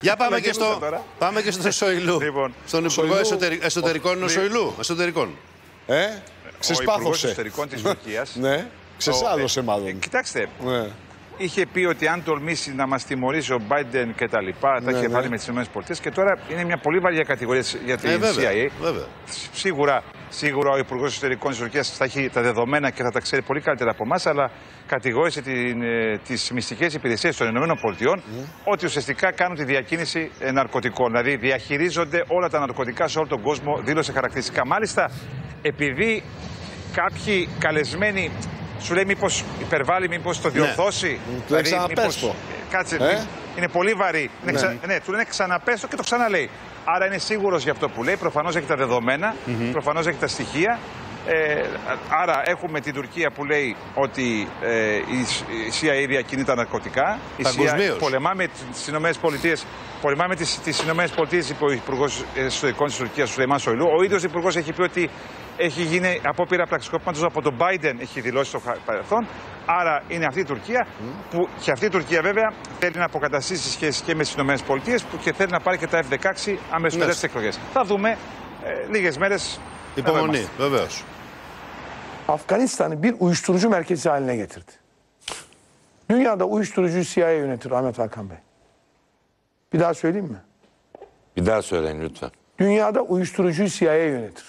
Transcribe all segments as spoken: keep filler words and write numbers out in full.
Για πάμε και, στο, πάμε και στο Σοηλού. Λοιπόν, στον Υπουργό εσωτερικών, εσωτερικών είναι ο Σοηλού. Εσωτερικών. Ε, ξεσπάθωσε. Ο Υπουργός Εσωτερικών της Τουρκίας. Ναι, ξεσάδωσε μάλλον. Ε, κοιτάξτε, ναι. είχε πει ότι αν τολμήσει να μας τιμωρήσει ο Biden και τα λοιπά, ναι, τα είχε ναι. βάλει με τις ΗΠΑ και τώρα είναι μια πολύ βαριά κατηγορία για την ε, σι άι έι. Βέβαια. Σίγουρα, σίγουρα ο Υπουργός Εσωτερικών της Τουρκίας θα έχει τα δεδομένα και θα τα ξέρει πολύ καλύτερα από εμάς, αλλά κατηγόρησε την, ε, τις μυστικές υπηρεσίες των ΗΠΑ mm. ότι ουσιαστικά κάνουν τη διακίνηση ε, ναρκωτικών. Δηλαδή διαχειρίζονται όλα τα ναρκωτικά σε όλο τον κόσμο, δήλωσε χαρακτηριστικά. Μάλιστα, επειδή κάποιοι καλεσμένοι σου λέει μήπως υπερβάλλει, μήπως το διορθώσει. Ναι. Δηλαδή, ξαναπες το. Κάτσε, ε? είναι πολύ βαρύ. Ναι. Ξα... ναι, του λένε ξαναπες το και το ξαναλέει. Άρα είναι σίγουρος για αυτό που λέει. Προφανώς έχει τα δεδομένα, mm-hmm. προφανώς έχει τα στοιχεία. Ε, άρα έχουμε την Τουρκία που λέει ότι ε, η σι άι έι διακινεί τα ναρκωτικά. Η σι άι έι πολεμά με τις Ηνωμένες Πολιτείες. Πολεμά με τις, τις Ηνωμένες Πολιτείες, είπε ο Υπουργός Εσωτερικών της Τουρκίας, ο Σουλεϊμάν Σοηλού. Ο ίδιος Υπουργός έχει πει ότι έχει γίνει απόπειρα πραξικόπηματος από τον Biden, έχει δηλώσει στο παρελθόν. Άρα είναι αυτή η Τουρκία, mm. που και αυτή η Τουρκία βέβαια θέλει να αποκαταστήσει σχέσεις και με τις Ηνωμένες Πολιτείες που και θέλει να πάρει και τα εφ δεκαέξι αμέσως μετά τις εκλογές. Θα δούμε ε, λίγες μέρες. Υπομονή, βεβαίως. Afganistan'ı bir uyuşturucu merkezi haline getirdi. Dünyada uyuşturucu σι άι έι yönetir Ahmet Hakan Bey. Bir daha söyleyeyim mi? Bir daha söyleyin lütfen. Dünyada uyuşturucu σι άι έι yönetir.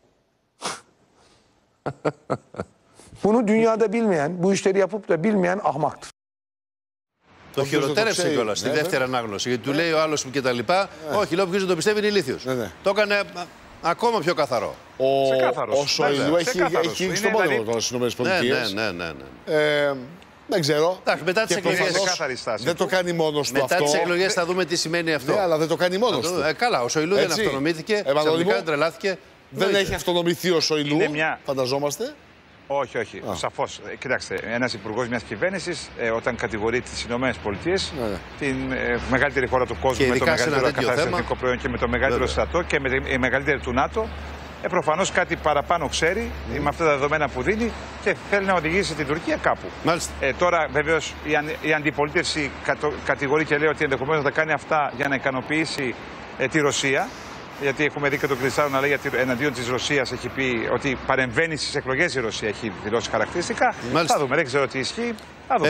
Bunu dünyada bilmeyen, bu işleri yapıp da bilmeyen ahmaktır. Το χειροτέρευσε κιόλας στη δεύτερη ανάγνωση. Γιατί του λέει ο άλλος και τα λοιπά. Όχι, λέω ποιος δεν το πιστεύει είναι ηλίθιος. Το έκανε ακόμα πιο καθαρό. Ο Σοηλού έχει στον πόλεμο τώρα στις ΗΠΑ. Ναι, ναι, ναι. Δεν ξέρω. Μετά τις εκλογές. Δεν το κάνει μόνος του αυτό. Μετά τις εκλογές θα δούμε τι σημαίνει αυτό. Ναι, αλλά δεν το κάνει μόνος του. Καλά, ο Σοηλού δεν αυτονομήθηκε. Ξαφνικά τρελάθηκε. Δεν έχει αυτονομηθεί ο Σοηλού, φανταζόμαστε. Όχι, όχι. Σαφώς. Ε, κοιτάξτε, ένας υπουργός μιας κυβέρνησης, ε, όταν κατηγορεί τις Ηνωμένες Πολιτείες, ναι, ναι. την ε, μεγαλύτερη χώρα του κόσμου, με το μεγαλύτερο καθαριστικό προϊόν και με το μεγαλύτερο Βέβαια. στρατό και με τη μεγαλύτερη του ΝΑΤΟ, ε, προφανώς κάτι παραπάνω ξέρει mm. με αυτά τα δεδομένα που δίνει και θέλει να οδηγήσει την Τουρκία κάπου. Ε, τώρα, βεβαίως, η, αν, η αντιπολίτευση κατο, κατηγορεί και λέει ότι ενδεχομένως θα κάνει αυτά για να ικανοποιήσει ε, τη Ρωσία. Γιατί έχουμε δει και τον Κλεισάρο να λέει ότι εναντίον της Ρωσίας έχει πει ότι παρεμβαίνει στις εκλογές η Ρωσία, έχει δηλώσει χαρακτηριστικά. Μάλιστα. Θα δούμε, δεν ξέρω τι ισχύει. Θα δούμε.